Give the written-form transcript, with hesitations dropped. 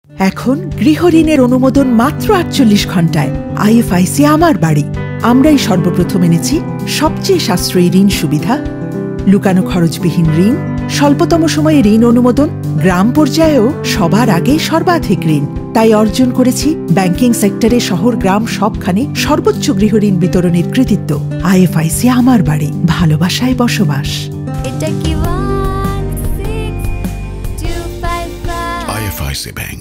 এখন গৃহঋণের অনুমোদন মাত্র ৪৮ ঘন্টায়। আইএফআইসি আমার বাড়ি। আমরাই সর্বপ্রথম এনেছি সবচেয়ে সাশ্রয়ী ঋণ সুবিধা, লুকানো খরচবিহীন ঋণ, স্বল্পতম সময়ে ঋণ অনুমোদন, গ্রাম পর্যায়েও সবার আগে সর্বাধিক ঋণ। তাই অর্জন করেছি ব্যাংকিং সেক্টরে শহর গ্রাম সবখানে সর্বোচ্চ গৃহঋণ বিতরণের কৃতিত্ব। আইএফআইসি আমার বাড়ি, ভালোবাসায় বসবাস। এটা কি 16255 IFIC Bank.